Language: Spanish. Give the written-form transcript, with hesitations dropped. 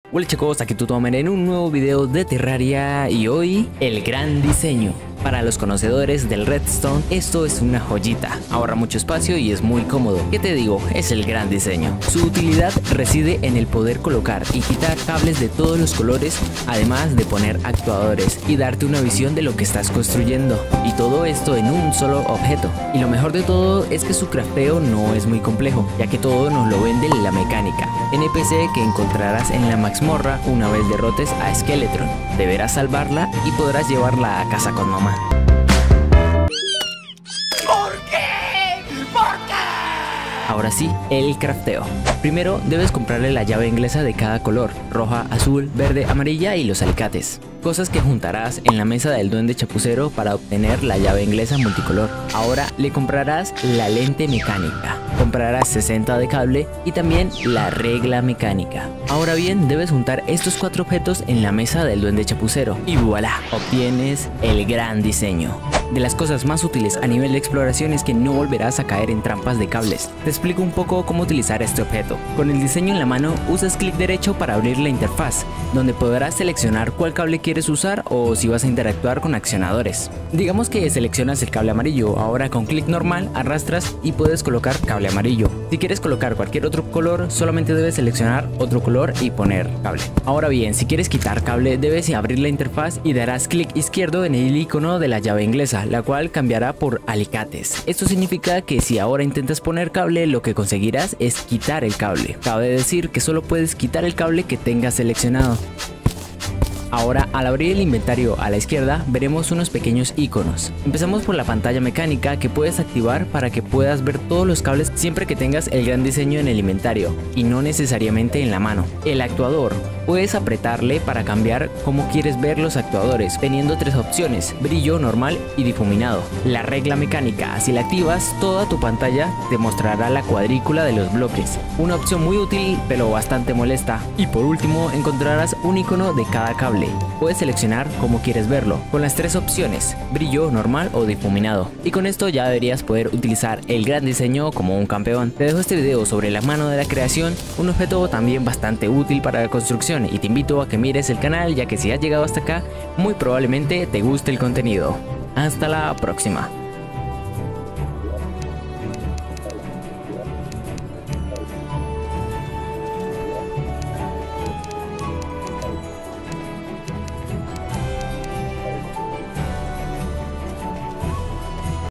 Hola chicos, aquí Tutomer en un nuevo video de Terraria y hoy el gran diseño. Para los conocedores del Redstone, esto es una joyita, ahorra mucho espacio y es muy cómodo. ¿Qué te digo? Es el gran diseño. Su utilidad reside en el poder colocar y quitar cables de todos los colores, además de poner actuadores y darte una visión de lo que estás construyendo. Y todo esto en un solo objeto. Y lo mejor de todo es que su crafteo no es muy complejo, ya que todo nos lo vende la mecánica. NPC que encontrarás en la mazmorra una vez derrotes a Skeletron. Deberás salvarla y podrás llevarla a casa con mamá. ¿Por qué? ¿Por qué? Ahora sí, el crafteo. Primero debes comprarle la llave inglesa de cada color, roja, azul, verde, amarilla y los alicates. Cosas que juntarás en la mesa del duende chapucero para obtener la llave inglesa multicolor. Ahora le comprarás la lente mecánica. Comprarás 60 de cable y también la regla mecánica. Ahora bien, debes juntar estos 4 objetos en la mesa del duende chapucero y voilà, obtienes el gran diseño. De las cosas más útiles a nivel de exploración es que no volverás a caer en trampas de cables. Te explico un poco cómo utilizar este objeto. Con el diseño en la mano, usas clic derecho para abrir la interfaz, donde podrás seleccionar cuál cable quieres usar o si vas a interactuar con accionadores. Digamos que seleccionas el cable amarillo, ahora con clic normal arrastras y puedes colocar cable amarillo. Si quieres colocar cualquier otro color, solamente debes seleccionar otro color y poner cable. Ahora bien, si quieres quitar cable, debes abrir la interfaz y darás clic izquierdo en el icono de la llave inglesa, la cual cambiará por alicates. Esto significa que si ahora intentas poner cable, lo que conseguirás es quitar el cable. Cabe decir que solo puedes quitar el cable que tengas seleccionado. Ahora, al abrir el inventario a la izquierda, veremos unos pequeños iconos. Empezamos por la pantalla mecánica que puedes activar para que puedas ver todos los cables siempre que tengas el gran diseño en el inventario y no necesariamente en la mano. El actuador. Puedes apretarle para cambiar cómo quieres ver los actuadores, teniendo 3 opciones: brillo, normal y difuminado. La regla mecánica. Si la activas, toda tu pantalla te mostrará la cuadrícula de los bloques. Una opción muy útil pero bastante molesta. Y por último, encontrarás un icono de cada cable. Puedes seleccionar cómo quieres verlo, con las 3 opciones: brillo, normal o difuminado. Y con esto ya deberías poder utilizar el gran diseño como un campeón. Te dejo este video sobre la mano de la creación, un objeto también bastante útil para la construcción, y te invito a que mires el canal, ya que si has llegado hasta acá, muy probablemente te guste el contenido. Hasta la próxima.